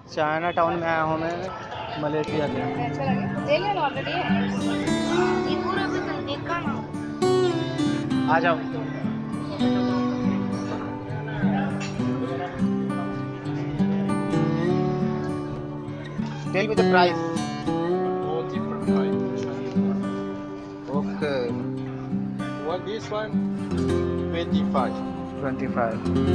China town में आया हूँ मैं, मलेशिया में। आ जाओ। Tell me the price. All different types. Okay. What this one? 25. 25.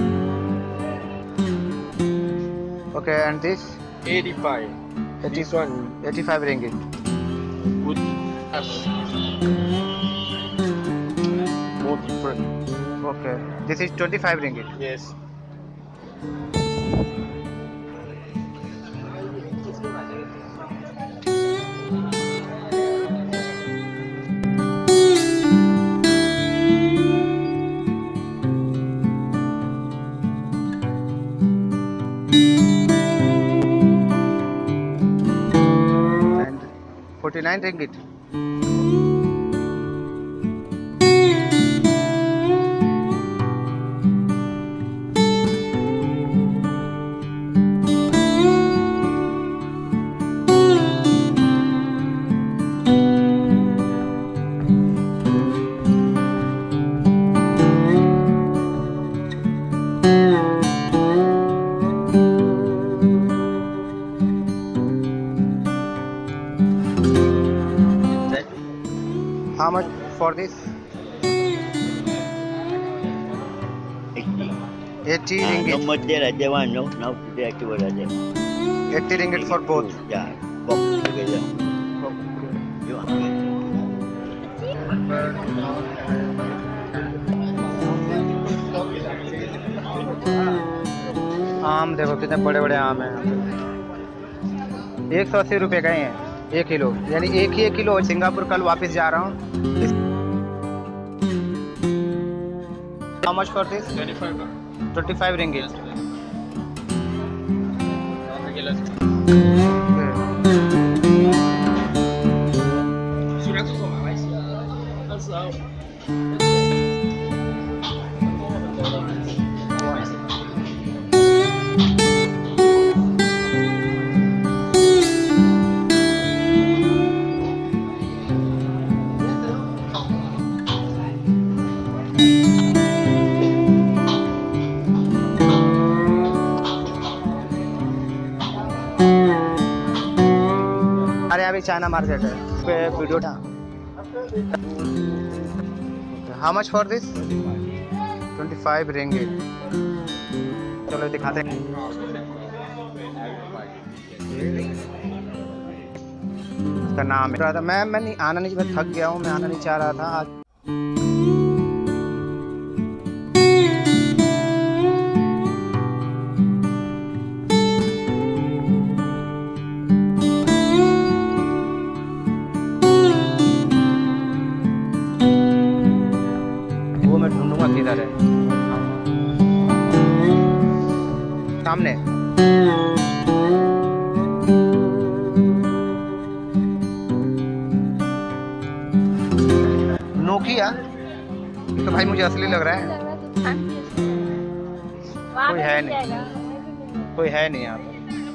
Okay, and this? 85. This one 85 ringgit. would have more different. Okay. This is 25 ringgit. Yes. And 49 ringgit. How much for this? 80 ringgit. No there ada one, no. Now there actually ada. 80 ringgit for both. Yeah, both together. You आम देखो कितने बड़े बड़े आम हैं। 180 रुपये का ही है 1 किलो, यानी 1 किलो। सिंगापुर कल वापस जा रहा हूँ। How much for this? 25 ringgit. अरे अभी चाइना मार्केट है पे वीडियो था। How much for this? 25 ringgit. चलो दिखाते हैं। इसका नाम है। मैं नहीं आना नहीं, मैं थक गया हूँ, मैं आना नहीं चाह रहा था आज। वो मैं ढूंढूंगा किधर है। सामने। नोकिया तो भाई मुझे असली लग रहा है। कोई है नहीं, कोई है नहीं यहाँ पे।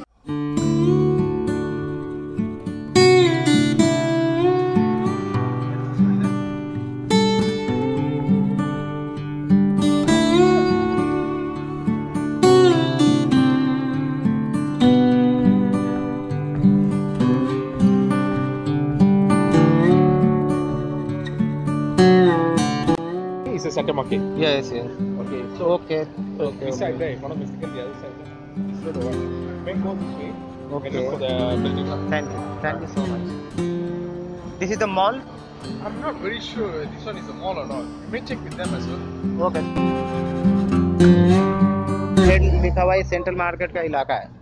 It's a center market. Yes, yes. Okay. Okay. This side there, if I'm not mistaken, the other side there. This is the one. Then go this way. Okay. And look for the building. Thank you so much. This is the mall. I'm not very sure this one is a mall or not. You may check with them as well. Okay. लिखा हुआ है central market का इलाका है।